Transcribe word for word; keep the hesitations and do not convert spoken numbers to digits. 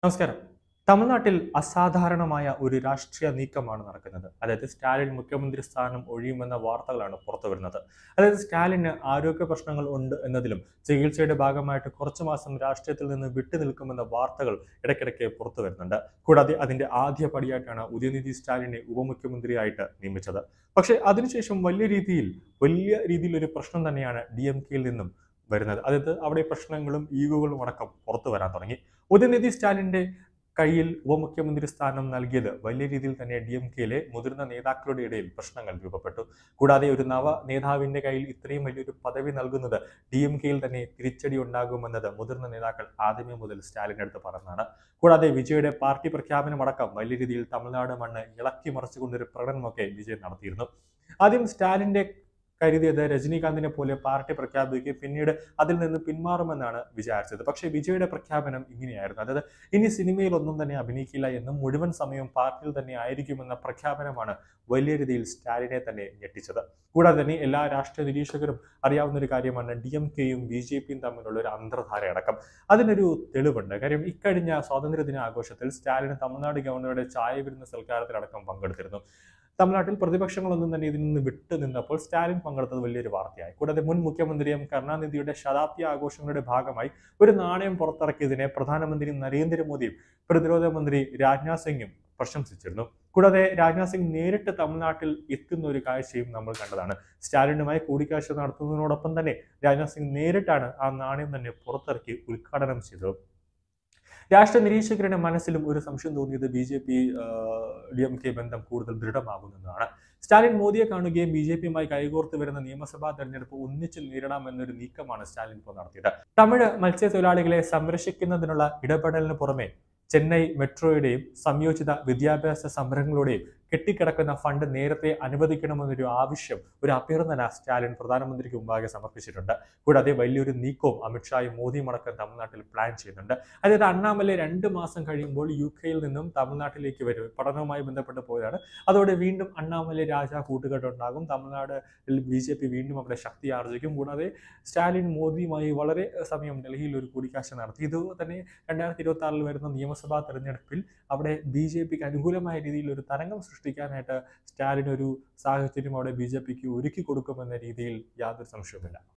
നമസ്കാരം. തമിഴ്നാട്ടിൽ അസാധാരണമായ ഒരു രാഷ്ട്രീയ നീക്കമാണ് നടക്കുന്നത്. അതായത് സ്റ്റാലിൻ മുഖ്യമന്ത്രി സ്ഥാനം ഒഴിയുമെന്ന വാർത്തകളാണ് പുറത്തു വരുന്നത്. അതായത് സ്റ്റാലിന് ആരോഗ്യ പ്രശ്നങ്ങൾ ഉണ്ട് എന്നതിലും ചികിത്സയുടെ ഭാഗമായിട്ട് കുറച്ചു മാസം രാഷ്ട്രീയത്തിൽ നിന്ന് വിട്ടുനിൽക്കുമെന്ന വാർത്തകൾ ഇടയ്ക്കിടയ്ക്ക് പുറത്തു വരുന്നുണ്ട്. കൂടാതെ അതിന്റെ ആദ്യ പടിയായിട്ടാണ് ഉദയനിധി സ്റ്റാലിനെ ഉപമുഖ്യമന്ത്രിയായിട്ട് നിയമിച്ചത്. പക്ഷേ അതിനുശേഷം വലിയ രീതിയിൽ വലിയ രീതിയിൽ ഒരു പ്രശ്നം തന്നെയാണ് ഡി എം കെയിൽ നിന്നും വരുന്നത്. അതായത് അവിടെ പ്രശ്നങ്ങളും ഈഗോകളും അടക്കം പുറത്തു വരാൻ തുടങ്ങി. ഉദയനിധി സ്റ്റാലിന്റെ കയ്യിൽ ഉപമുഖ്യമന്ത്രി സ്ഥാനം നൽകിയത് വലിയ രീതിയിൽ തന്നെ ഡി എം കെയിലെ മുതിർന്ന നേതാക്കളുടെ ഇടയിൽ പ്രശ്നങ്ങൾ രൂപപ്പെട്ടു. കൂടാതെ ഒരു നവ നേതാവിന്റെ കയ്യിൽ ഇത്രയും വലിയൊരു പദവി നൽകുന്നത് ഡി എം കെയിൽ തന്നെ തിരിച്ചടി ഉണ്ടാകുമെന്നത് മുതിർന്ന നേതാക്കൾ ആദ്യമേ മുതൽ സ്റ്റാലിനടുത്ത് പറഞ്ഞതാണ്. കൂടാതെ വിജയുടെ പാർട്ടി പ്രഖ്യാപനം അടക്കം വലിയ രീതിയിൽ തമിഴ്നാട് മണ്ണ് ഇളക്കി മറിച്ചുകൊണ്ടൊരു പ്രകടനമൊക്കെ വിജയ് നടത്തിയിരുന്നു. ആദ്യം സ്റ്റാലിന്റെ കരുതിയത് രജനീകാന്തിനെ പോലെ പാർട്ടി പ്രഖ്യാപിക്കുകയും പിന്നീട് അതിൽ നിന്ന് പിന്മാറുമെന്നാണ് വിചാരിച്ചത്. പക്ഷേ വിജയുടെ പ്രഖ്യാപനം ഇങ്ങനെയായിരുന്നു. അതായത് ഇനി സിനിമയിൽ ഒന്നും തന്നെ അഭിനയിക്കില്ല എന്നും മുഴുവൻ സമയം പാർട്ടിയിൽ തന്നെ ആയിരിക്കുമെന്ന പ്രഖ്യാപനമാണ് വലിയ രീതിയിൽ സ്റ്റാലിനെ തന്നെ ഞെട്ടിച്ചത്. കൂടാതെ തന്നെ എല്ലാ രാഷ്ട്രീയ നിരീക്ഷകരും അറിയാവുന്ന ഒരു കാര്യമാണ് ഡി എം കെയും ബി ജെ പിയും തമ്മിലുള്ള ഒരു അന്തർധാരയടക്കം. അതിനൊരു തെളിവുണ്ട്. കാര്യം ഇക്കഴിഞ്ഞ സ്വാതന്ത്ര്യദിന ആഘോഷത്തിൽ സ്റ്റാലിൻ തമിഴ്നാട് ഗവർണറുടെ ചായ വിരുന്ന സൽക്കാരത്തിലടക്കം പങ്കെടുത്തിരുന്നു. തമിഴ്നാട്ടിൽ പ്രതിപക്ഷങ്ങളൊന്നും തന്നെ ഇതിൽ നിന്ന് വിട്ടു നിന്നപ്പോൾ സ്റ്റാലിൻ പങ്കെടുത്തത് വലിയൊരു വാർത്തയായി. കൂടാതെ മുൻ മുഖ്യമന്ത്രി എം കരുണാനിധിയുടെ ശതാബ്ദി ആഘോഷങ്ങളുടെ ഭാഗമായി ഒരു നാണയം പുറത്തിറക്കിയതിനെ പ്രധാനമന്ത്രി നരേന്ദ്രമോദിയും പ്രതിരോധ മന്ത്രി രാജ്നാഥ് സിംഗും പ്രശംസിച്ചിരുന്നു. കൂടാതെ രാജ്നാഥ് സിംഗ് നേരിട്ട് തമിഴ്നാട്ടിൽ എത്തുന്ന ഒരു കാഴ്ചയും നമ്മൾ കണ്ടതാണ്. സ്റ്റാലിനുമായി കൂടിക്കാഴ്ച നടത്തുന്നതിനോടൊപ്പം തന്നെ രാജ്നാഥ് സിംഗ് നേരിട്ടാണ് ആ നാണയം തന്നെ പുറത്തിറക്കി ഉദ്ഘാടനം ചെയ്തത്. രാഷ്ട്രീയ നിരീക്ഷകരുടെ മനസ്സിലും ഒരു സംശയം തോന്നിയത് B J P D M K ബന്ധം കൂടുതൽ ദൃഢമാകുന്നതാണ്. സ്റ്റാലിൻ മോദിയെ കാണുകയും ബി ജെ പിയുമായി കൈകോർത്ത് വരുന്ന നിയമസഭാ തെരഞ്ഞെടുപ്പ് ഒന്നിച്ച് നേരിടാമെന്നൊരു നീക്കമാണ് സ്റ്റാലിൻ ഇപ്പോൾ നടത്തിയത്. തമിഴ് മത്സ്യത്തൊഴിലാളികളെ സംരക്ഷിക്കുന്നതിനുള്ള ഇടപെടലിന് പുറമെ ചെന്നൈ മെട്രോയുടെയും സംയോജിത വിദ്യാഭ്യാസ സംരംഭങ്ങളുടെയും കെട്ടിക്കിടക്കുന്ന ഫണ്ട് നേരത്തെ അനുവദിക്കണമെന്നൊരു ആവശ്യം, ഒരു അഭ്യർത്ഥന സ്റ്റാലിൻ പ്രധാനമന്ത്രിക്ക് മുമ്പാകെ സമർപ്പിച്ചിട്ടുണ്ട്. കൂടാതെ വലിയൊരു നീക്കവും അമിത്ഷായും മോദിയും അടക്കം തമിഴ്നാട്ടിൽ പ്ലാൻ ചെയ്യുന്നുണ്ട്. അതായത് അണ്ണാമലൈ രണ്ട് മാസം കഴിയുമ്പോൾ യു കെയിൽ നിന്നും തമിഴ്നാട്ടിലേക്ക് വരും. പഠനവുമായി ബന്ധപ്പെട്ട് പോയതാണ്. അതോടെ വീണ്ടും അണ്ണാമലൈ രാജ കൂട്ടുകെട്ടുണ്ടാകും. തമിഴ്നാട് ബി ജെ പി വീണ്ടും അവിടെ ശക്തി ആർജിക്കും. കൂടാതെ സ്റ്റാലിൻ മോദിയുമായി വളരെ സമയം ഡൽഹിയിൽ ഒരു കൂടിക്കാഴ്ച നടത്തി. ഇത് തന്നെ രണ്ടായിരത്തി ഇരുപത്തി ആറിൽ വരുന്ന നിയമസഭാ തെരഞ്ഞെടുപ്പിൽ അവിടെ ബി ജെ പിക്ക് അനുകൂലമായ രീതിയിൽ ഒരു തരംഗം സൃഷ്ടിക്കാനായിട്ട് സ്റ്റാലിൻ ഒരു സാഹചര്യം അവിടെ ബി ജെ പിക്ക് ഒരുക്കി കൊടുക്കുമെന്ന രീതിയിൽ യാതൊരു സംശയവുമില്ല.